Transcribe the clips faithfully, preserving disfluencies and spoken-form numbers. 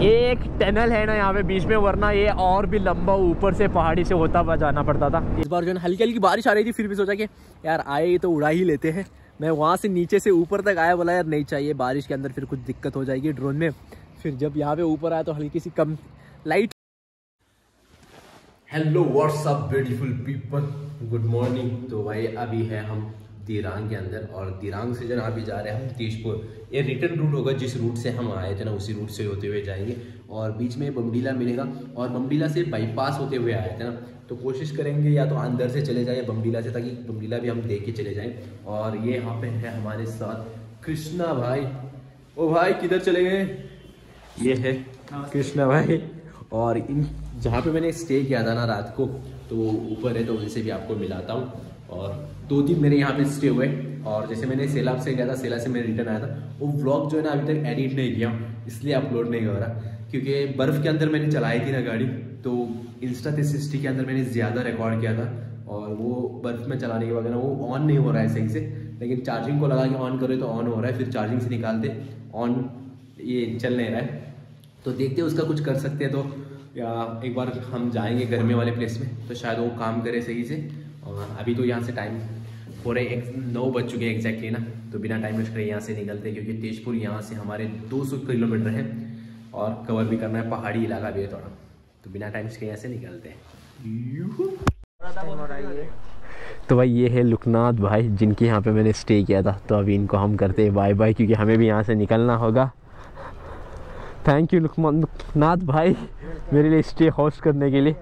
एक टनल है ना यहाँ पे बीच में, वरना ये और भी लंबा ऊपर से पहाड़ी से होता हुआ जाना पड़ता था। इस बार जो है ना हल्की हल्की बारिश आ रही थी, फिर भी सोचा कि यार आए तो उड़ा ही लेते हैं। मैं वहाँ से नीचे से ऊपर तक आया, बोला यार नहीं चाहिए बारिश के अंदर, फिर कुछ दिक्कत हो जाएगी ड्रोन में। फिर जब यहाँ पे ऊपर आया तो हल्की सी कम light. Hello what's up beautiful people, good morning. तो भाई अभी है हम दिरांग के अंदर, और दिरांग से जो ना अभी जा रहे हैं हम तेजपुर। ये रिटर्न रूट होगा, जिस रूट से हम आए थे ना उसी रूट से होते हुए जाएंगे, और बीच में बमडीला मिलेगा, और बमडीला से बाईपास होते हुए आए थे ना, तो कोशिश करेंगे या तो अंदर से चले जाए बमडीला से, ताकि बमडीला भी हम देख के चले जाएं। और ये यहाँ पे है हमारे साथ कृष्णा भाई। ओ भाई किधर चले गए? ये है कृष्णा भाई। और इन जहाँ पे मैंने स्टे किया था ना रात को, तो ऊपर है, तो उनसे भी आपको मिलाता हूँ। और दो दिन मेरे यहाँ पे स्टे हुए, और जैसे मैंने सेलाब से गया था, सेला से मैं रिटर्न आया था, वो व्लॉग जो है ना अभी तक एडिट नहीं किया, इसलिए अपलोड नहीं कर रहा, क्योंकि बर्फ़ के अंदर मैंने चलाई थी ना गाड़ी, तो इंस्टा थ्री सिक्सटी के अंदर मैंने ज़्यादा रिकॉर्ड किया था, और वो बर्फ़ में चलाने के बाद ना वो ऑन नहीं हो रहा है सही से। लेकिन चार्जिंग को लगा के ऑन करो तो ऑन हो रहा है, फिर चार्जिंग से निकालते ऑन ये चल नहीं रहा है। तो देखते उसका कुछ कर सकते हैं, तो या एक बार हम जाएंगे गर्मी वाले प्लेस में, तो शायद वो काम करे सही से। और अभी तो यहाँ से टाइम पूरे एक नौ बज चुके हैं एग्जैक्टली ना, तो बिना टाइम वेस्ट करे यहाँ से निकलते हैं, क्योंकि तेजपुर यहाँ से हमारे दो सौ किलोमीटर है, और कवर भी करना है, पहाड़ी इलाका भी है थोड़ा, तो बिना टाइम वेस्ट करे यहाँ से निकलते हैं। तो भाई ये है लुकनाथ भाई, जिनके यहाँ पे मैंने स्टे किया था, तो अभी इनको हम करते हैं बाय बाय, क्योंकि हमें भी यहाँ से निकलना होगा। थैंक यू लुकनाथ भाई मेरे लिए स्टे होस्ट करने के लिए।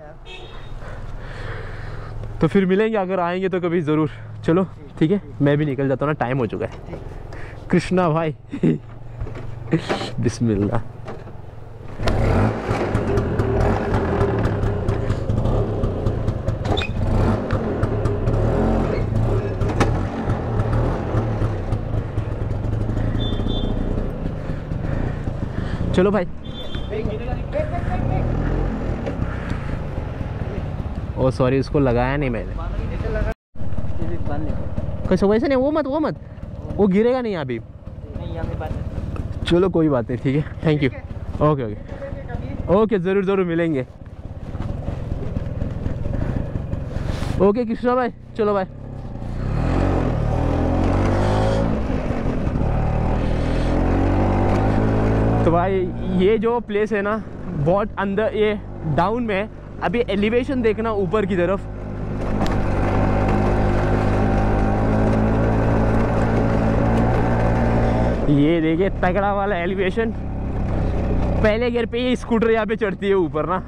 तो फिर मिलेंगे, अगर आएंगे तो कभी ज़रूर। चलो ठीक है, मैं भी निकल जाता हूँ ना, टाइम हो चुका है। कृष्णा भाई बिस्मिल्लाह। चलो भाई। ओ सॉरी, उसको लगाया नहीं मैंने। कैसे वैसे नहीं, वो मत वो मत वो गिरेगा नहीं अभी। चलो कोई बात नहीं, ठीक है, thank you. Okay okay okay, ज़रूर ज़रूर मिलेंगे। ओके कृष्णा भाई, चलो भाई। तो भाई ये जो प्लेस है ना बहुत अंदर, ये डाउन में है। अभी एलिवेशन देखना ऊपर की तरफ, ये देखिए तगड़ा वाला एलिवेशन। पहले गियर पे ये स्कूटर यहाँ पे चढ़ती है ऊपर ना।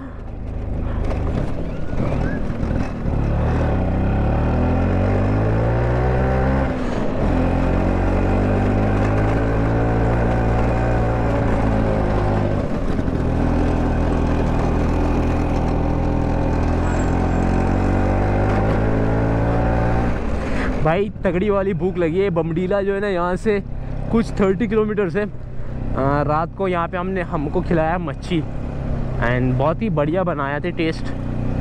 भाई तगड़ी वाली भूख लगी है। बमडीला जो है ना यहाँ से कुछ तीस किलोमीटर से, आ, रात को यहाँ पे हमने हमको खिलाया मच्छी, एंड बहुत ही बढ़िया बनाया थे टेस्ट।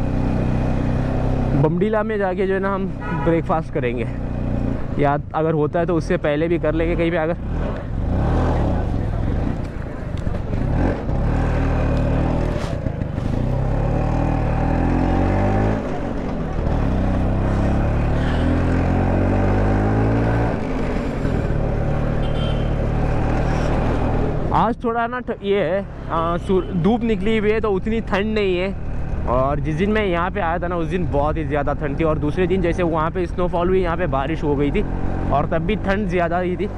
बमडीला में जाके जो है ना हम ब्रेकफास्ट करेंगे, या अगर होता है तो उससे पहले भी कर लेंगे कहीं पे अगर। आज थोड़ा ना ये है, धूप निकली हुई है, तो उतनी ठंड नहीं है। और जिस दिन मैं यहाँ पे आया था ना, उस दिन बहुत ही ज़्यादा ठंड थी, और दूसरे दिन जैसे वहाँ पे स्नोफॉल हुई, यहाँ पे बारिश हो गई थी, और तब भी ठंड ज़्यादा ही थी।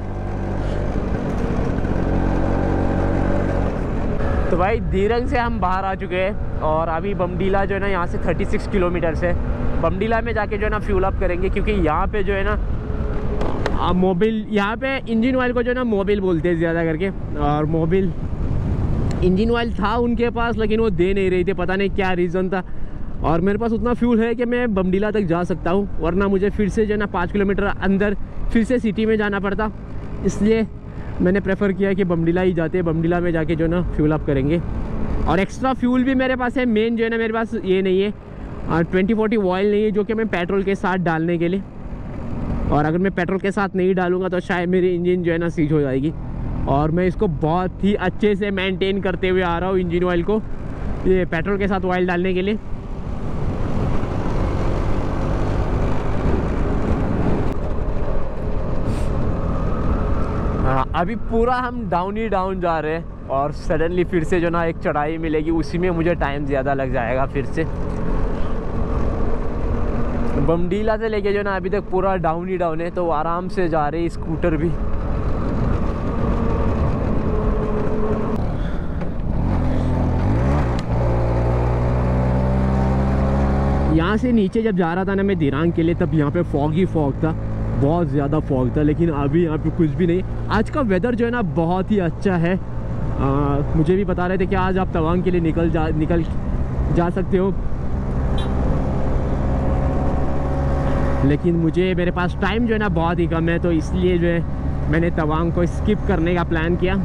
तो भाई दिरंग से हम बाहर आ चुके हैं, और अभी बमडीला जो है ना यहाँ से छत्तीस किलोमीटर से बमडीला में जाके जो है ना फ्यूल अप करेंगे, क्योंकि यहाँ पे जो है ना मोबिल, यहाँ पे इंजन ऑयल को जो है ना मोबिल बोलते हैं ज़्यादा करके, और मोबिल इंजन ऑयल था उनके पास, लेकिन वो दे नहीं रही थी, पता नहीं क्या रीज़न था। और मेरे पास उतना फ्यूल है कि मैं बमडीला तक जा सकता हूँ, वरना मुझे फिर से जो है ना पाँच किलोमीटर अंदर फिर से सिटी में जाना पड़ता। इसलिए मैंने प्रेफर किया कि बमडीला ही जाते, बमडीला में जाके जो है ना फ्यूल अप करेंगे। और एक्स्ट्रा फ्यूल भी मेरे पास है, मेन जो है ना मेरे पास ये नहीं है, और ट्वेंटी फोर्टी ऑयल नहीं है, जो कि मैं पेट्रोल के साथ डालने के लिए। और अगर मैं पेट्रोल के साथ नहीं डालूंगा तो शायद मेरी इंजन जो है ना सीज हो जाएगी। और मैं इसको बहुत ही अच्छे से मेंटेन करते हुए आ रहा हूँ इंजन ऑयल को, ये पेट्रोल के साथ ऑयल डालने के लिए। हाँ, अभी पूरा हम डाउन ही डाउन जा रहे हैं और सडनली फिर से जो ना एक चढ़ाई मिलेगी, उसी में मुझे टाइम ज़्यादा लग जाएगा। फिर से बमडीला से लेके जो ना अभी तक पूरा डाउन ही डाउन है, तो आराम से जा रहे हैं स्कूटर भी। यहाँ से नीचे जब जा रहा था ना मैं दिरांग के लिए, तब यहाँ पे फॉग ही फॉग था, बहुत ज़्यादा फॉग था। लेकिन अभी यहाँ पे कुछ भी नहीं। आज का वेदर जो है ना बहुत ही अच्छा है। आ, मुझे भी बता रहे थे कि आज आप तवांग के लिए निकल जा निकल जा सकते हो, लेकिन मुझे मेरे पास टाइम जो है ना बहुत ही कम है, तो इसलिए जो है मैंने तवांग को स्किप करने का प्लान किया।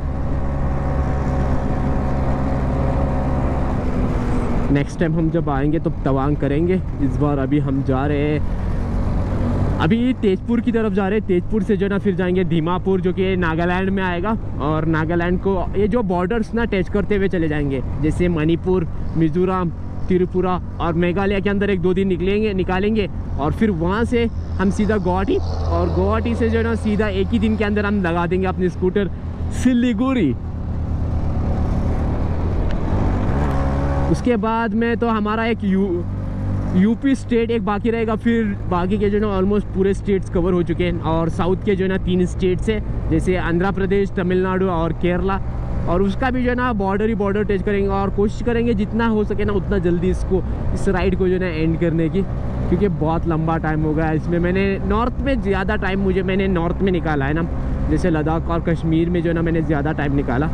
नेक्स्ट टाइम हम जब आएंगे तो तवांग करेंगे। इस बार अभी हम जा रहे हैं, अभी तेजपुर की तरफ जा रहे हैं। तेजपुर से जो ना फिर जाएंगे दीमापुर, जो कि नागालैंड में आएगा। और नागालैंड को ये जो बॉर्डर्स ना टच करते हुए चले जाएंगे, जैसे मणिपुर, मिजोरम, त्रिपुरा और मेघालय के अंदर एक दो दिन निकलेंगे निकालेंगे और फिर वहाँ से हम सीधा गुवाहाटी, और गुवाहाटी से जो है ना सीधा एक ही दिन के अंदर हम लगा देंगे अपनी स्कूटर सिलीगुड़ी। उसके बाद में तो हमारा एक यू यूपी स्टेट एक बाकी रहेगा। फिर बाकी के जो ना ऑलमोस्ट पूरे स्टेट्स कवर हो चुके हैं। और साउथ के जो है ना तीन स्टेट्स है, जैसे आंध्र प्रदेश, तमिलनाडु और केरला। और उसका भी जो है ना बॉर्डर ही बॉर्डर टच करेंगे और कोशिश करेंगे जितना हो सके ना उतना जल्दी इसको इस राइड को जो है ना एंड करने की, क्योंकि बहुत लंबा टाइम हो गया इसमें। मैंने नॉर्थ में ज़्यादा टाइम मुझे मैंने नॉर्थ में निकाला है ना, जैसे लद्दाख और कश्मीर में जो है ना मैंने ज़्यादा टाइम निकाला।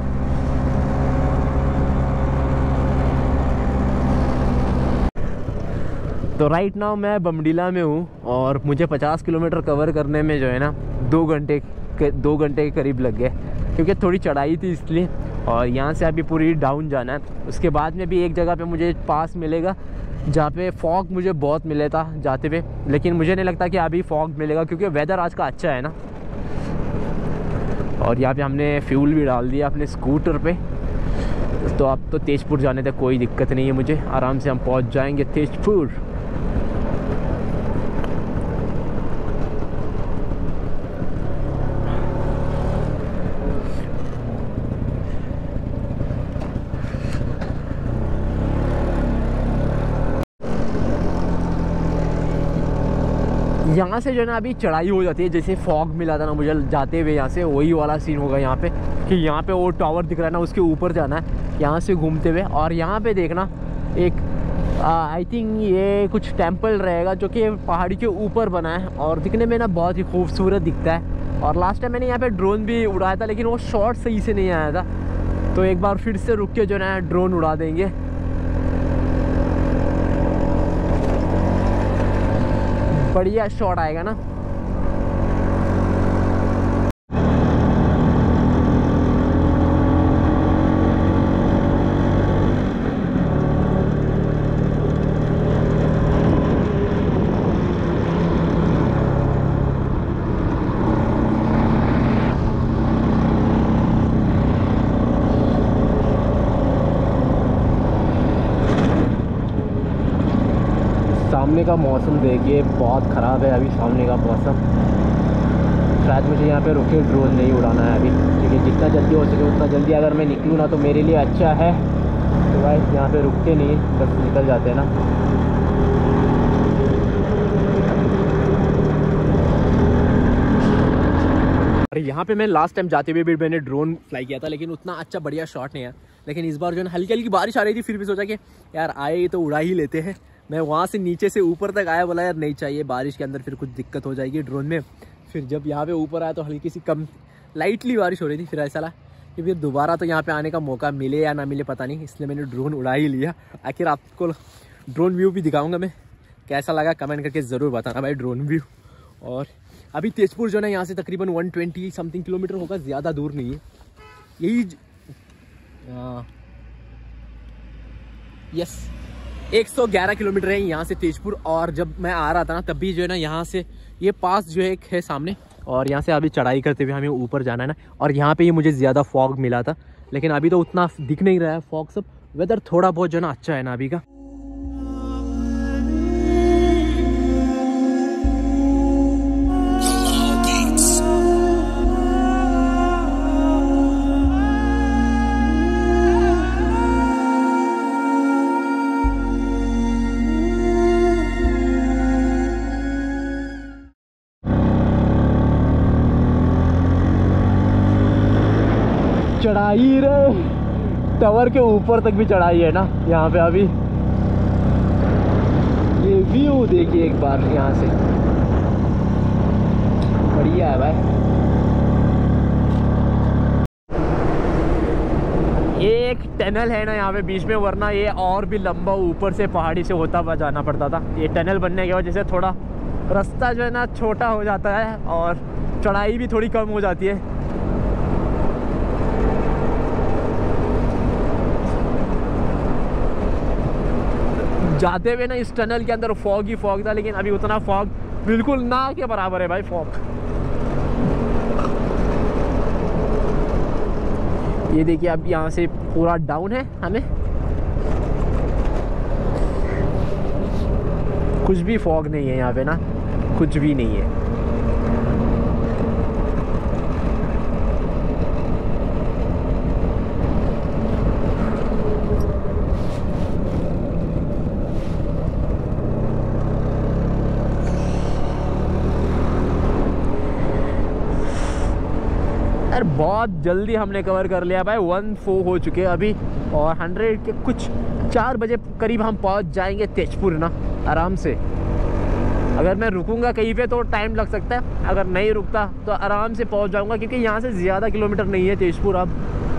तो राइट नाउ मैं बमडीला में हूँ और मुझे पचास किलोमीटर कवर करने में जो है ना दो घंटे दो घंटे के करीब लग गए, क्योंकि थोड़ी चढ़ाई थी इसलिए। और यहाँ से अभी पूरी डाउन जाना है। उसके बाद में भी एक जगह पे मुझे पास मिलेगा जहाँ पे फॉग मुझे बहुत मिले था जाते हुए, लेकिन मुझे नहीं लगता कि अभी फॉग मिलेगा, क्योंकि वेदर आज का अच्छा है ना। और यहाँ पे हमने फ्यूल भी डाल दिया अपने स्कूटर पे, तो अब तो तेजपुर जाने तक कोई दिक्कत नहीं है मुझे, आराम से हम पहुँच जाएंगे तेजपुर। यहाँ से जो है ना अभी चढ़ाई हो जाती है, जैसे फॉग मिला था ना मुझे जाते हुए, यहाँ से वही वाला सीन होगा यहाँ पे, कि यहाँ पे वो टावर दिख रहा है ना, उसके ऊपर जाना है यहाँ से घूमते हुए। और यहाँ पे देखना एक आई थिंक ये कुछ टेंपल रहेगा जो कि पहाड़ी के ऊपर बना है और दिखने में ना बहुत ही खूबसूरत दिखता है। और लास्ट टाइम मैंने यहाँ पे ड्रोन भी उड़ाया था, लेकिन वो शॉट सही से नहीं आया था, तो एक बार फिर से रुक के जो है ड्रोन उड़ा देंगे। बढ़िया शॉट आएगा ना। सामने का मौसम देखिए बहुत ख़राब है अभी, सामने का मौसम। शायद मुझे यहाँ पे रुके ड्रोन नहीं उड़ाना है अभी, क्योंकि जितना जल्दी हो सके उतना जल्दी अगर मैं निकलूँ ना तो मेरे लिए अच्छा है। तो भाई यहाँ पे रुकते नहीं, बस निकल जाते हैं ना। अरे यहाँ पे मैं लास्ट टाइम जाते हुए भी मैंने ड्रोन फ्लाई किया था, लेकिन उतना अच्छा बढ़िया शॉट नहीं है। लेकिन इस बार जो है हल्की हल्की बारिश आ रही थी, फिर भी सोचा कि यार आए तो उड़ा ही लेते हैं। मैं वहाँ से नीचे से ऊपर तक आया, बोला यार नहीं चाहिए, बारिश के अंदर फिर कुछ दिक्कत हो जाएगी ड्रोन में। फिर जब यहाँ पे ऊपर आया तो हल्की सी कम लाइटली बारिश हो रही थी, फिर ऐसा लगा कि फिर दोबारा तो यहाँ पे आने का मौका मिले या ना मिले पता नहीं, इसलिए मैंने ड्रोन उड़ा ही लिया। आखिर आपको ड्रोन व्यू भी दिखाऊंगा मैं, कैसा लगा कमेंट करके ज़रूर बताना भाई ड्रोन व्यू। और अभी तेजपुर जो है यहाँ से तकरीबन वन ट्वेंटी समथिंग किलोमीटर होगा, ज़्यादा दूर नहीं है। यही यस एक सौ ग्यारह किलोमीटर है यहाँ से तेजपुर। और जब मैं आ रहा था ना तब भी जो है ना यहाँ से ये पास जो है एक है सामने, और यहाँ से अभी चढ़ाई करते हुए हमें ऊपर जाना है ना। और यहाँ पे ही मुझे ज़्यादा फॉग मिला था, लेकिन अभी तो उतना दिख नहीं रहा है फॉग सब। वेदर थोड़ा बहुत जो है ना अच्छा है ना अभी का। चढ़ाई रे, टावर के ऊपर तक भी चढ़ाई है ना यहाँ पे। अभी ये व्यू देखिए एक बार यहाँ से, बढ़िया है भाई। ये एक टनल है ना यहाँ पे बीच में, वरना ये और भी लंबा ऊपर से पहाड़ी से होता हुआ जाना पड़ता था। ये टनल बनने की वजह से थोड़ा रास्ता जो है ना छोटा हो जाता है और चढ़ाई भी थोड़ी कम हो जाती है। जाते हुए ना इस टनल के अंदर फॉग ही फॉग था, लेकिन अभी उतना फॉग बिल्कुल ना के बराबर है भाई फॉग। ये देखिए अब यहाँ से पूरा डाउन है, हमें कुछ भी फॉग नहीं है यहाँ पे ना, कुछ भी नहीं है। यार बहुत जल्दी हमने कवर कर लिया भाई, वन फोर हो चुके हैं अभी, और हंड्रेड के कुछ चार बजे करीब हम पहुंच जाएंगे तेजपुर ना आराम से। अगर मैं रुकूंगा कहीं पे तो टाइम लग सकता है, अगर नहीं रुकता तो आराम से पहुंच जाऊंगा, क्योंकि यहाँ से ज़्यादा किलोमीटर नहीं है तेजपुर अब।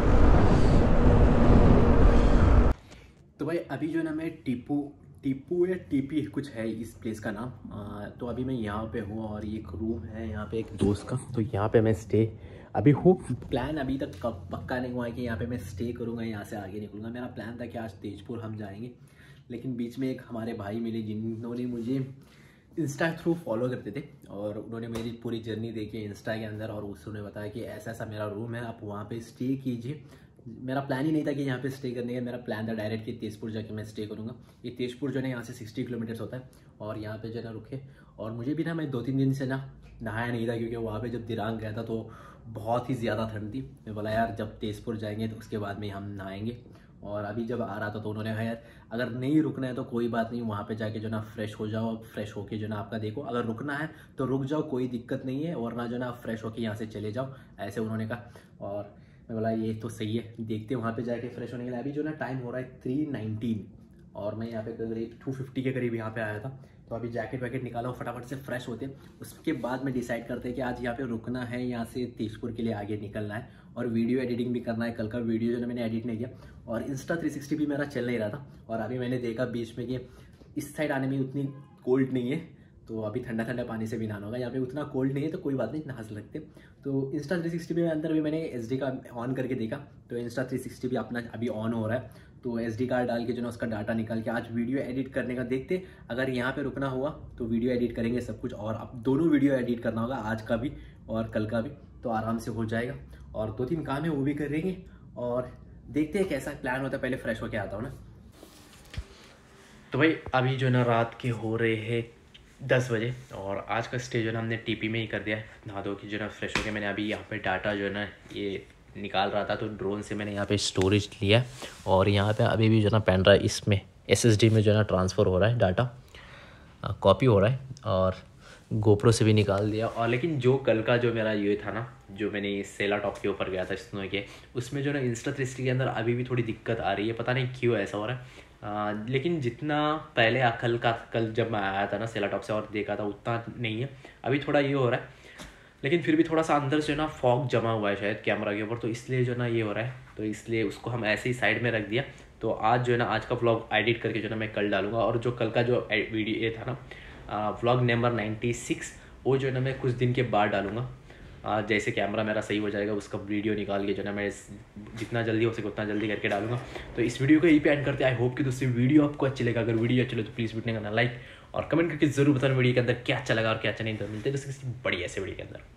तो भाई अभी जो है ना मैं टीपू टीपू या टीपी कुछ है इस प्लेस का नाम। आ, तो अभी मैं यहाँ पे हूँ और ये एक रूम है यहाँ पे एक दोस्त का, तो यहाँ पे मैं स्टे अभी हूँ। प्लान अभी तक कब पक्का नहीं हुआ है कि यहाँ पे मैं स्टे करूँगा, यहाँ से आगे निकलूँगा। मेरा प्लान था कि आज तेजपुर हम जाएंगे, लेकिन बीच में एक हमारे भाई मिले जिन्होंने मुझे इंस्टा थ्रू फॉलो करते थे, और उन्होंने मेरी पूरी जर्नी देखी इंस्टा के अंदर, और उसने बताया कि ऐसा ऐसा मेरा रूम है, आप वहाँ पे स्टे कीजिए। मेरा प्लान ही नहीं था कि यहाँ पे स्टे करने का, मेरा प्लान था डायरेक्ट कि तेजपुर जाके मैं स्टे करूँगा। ये तेजपुर जो है यहाँ से सिक्सटी किलोमीटर्स होता है, और यहाँ पे जो है ना रुके। और मुझे भी ना, मैं दो तीन दिन से ना नहाया नहीं था, क्योंकि वहाँ पे जब दिरांग गया था तो बहुत ही ज़्यादा ठंड थी। मैं बोला यार जब तेजपुर जाएंगे तो उसके बाद में हम नहाएंगे। और अभी जब आ रहा था तो उन्होंने कहा यार अगर नहीं रुकना है तो कोई बात नहीं, वहाँ पे जाके जो ना फ्रेश हो जाओ, फ्रेश होके जो ना आपका देखो, अगर रुकना है तो रुक जाओ, कोई दिक्कत नहीं है, वरना जो ना आप फ्रेश होके यहाँ से चले जाओ, ऐसे उन्होंने कहा। और मैं बोला ये तो सही है, देखते वहाँ पे जाके फ्रेश होने के लिए। अभी जो ना टाइम हो रहा है थ्री नाइनटीन, और मैं यहाँ पे करीब टू फिफ्टी के करीब यहाँ पे आया था। तो अभी जैकेट वैकेट निकाला हूँ, फटाफट से फ्रेश होते हैं, उसके बाद में डिसाइड करते हैं कि आज यहाँ पे रुकना है, यहाँ से तेजपुर के लिए आगे निकलना है, और वीडियो एडिटिंग भी करना है। कल का वीडियो जो ना मैंने एडिट नहीं किया, और इंस्टा थ्री सिक्सटी भी मेरा चल नहीं रहा था। और अभी मैंने देखा बीच में कि इस साइड आने में उतनी कोल्ड नहीं है, तो अभी ठंडा ठंडा पानी से भी नहाना होगा। यहाँ पे उतना कोल्ड नहीं है तो कोई बात नहीं, नहा सकते। तो इंस्टा थ्री सिक्सटी में अंदर भी मैंने एस डी का ऑन करके देखा, तो इंस्टा थ्री सिक्सटी भी अपना अभी ऑन हो रहा है। तो एस डी कार्ड डाल के जो ना उसका डाटा निकाल के आज वीडियो एडिट करने का देखते। अगर यहाँ पे रुकना हुआ तो वीडियो एडिट करेंगे सब कुछ, और अब दोनों वीडियो एडिट करना होगा, आज का भी और कल का भी, तो आराम से हो जाएगा। और दो तीन काम है वो भी करेंगे, और देखते हैं कैसा प्लान होता है। पहले फ्रेश होके आता हूँ ना। तो भाई अभी जो ना रात के हो रहे हैं दस बजे, और आज का स्टे जो ना हमने टीपी में ही कर दिया है। नहा धो के जो ना फ्रेश होके मैंने अभी यहाँ पे डाटा जो है ना ये निकाल रहा था, तो ड्रोन से मैंने यहाँ पे स्टोरेज लिया, और यहाँ पे अभी भी जो ना पेन ड्राइव इसमें एसएसडी में जो ना ट्रांसफ़र हो रहा है, डाटा कॉपी हो रहा है, और गोप्रो से भी निकाल दिया। और लेकिन जो कल का जो मेरा ये था ना, जो मैंने सेला टॉप के ऊपर गया था स्नो के, उसमें जो ना इंस्टा थ्री सिक्सटी के अंदर अभी भी थोड़ी दिक्कत आ रही है, पता नहीं क्यों ऐसा हो रहा है। आ, लेकिन जितना पहले कल का कल जब मैं आया था ना सेला टॉप से और देखा था उतना नहीं है, अभी थोड़ा ये हो रहा है। लेकिन फिर भी थोड़ा सा अंदर से ना फॉग जमा हुआ है शायद कैमरा के ऊपर, तो इसलिए जो ना ये हो रहा है, तो इसलिए उसको हम ऐसे ही साइड में रख दिया। तो आज जो है ना आज का व्लॉग एडिट करके जो ना मैं कल डालूंगा, और जो कल का जो वीडियो ये था ना व्लॉग नंबर नाइन्टी सिक्स, वो जो है ना मैं कुछ दिन के बाद डालूंगा। जैसे कैमरा मेरा सही हो जाएगा उसका वीडियो निकाल के जो ना मैं जितना जल्दी हो सके उतना जल्दी करके डालूंगा। तो इस वीडियो को यही पे एंड करते हैं। आई होप कि दोस्तों वीडियो आपको अच्छी लगा। अगर वीडियो अच्छी लगे तो प्लीज़ वीडियो करना लाइक, और कमेंट करके जरूर बताना वीडियो के अंदर क्या अच्छा लगा और क्या अच्छा नहीं। तो मिलते हैं दोस्तों किसी बढ़िया ऐसे वीडियो के अंदर।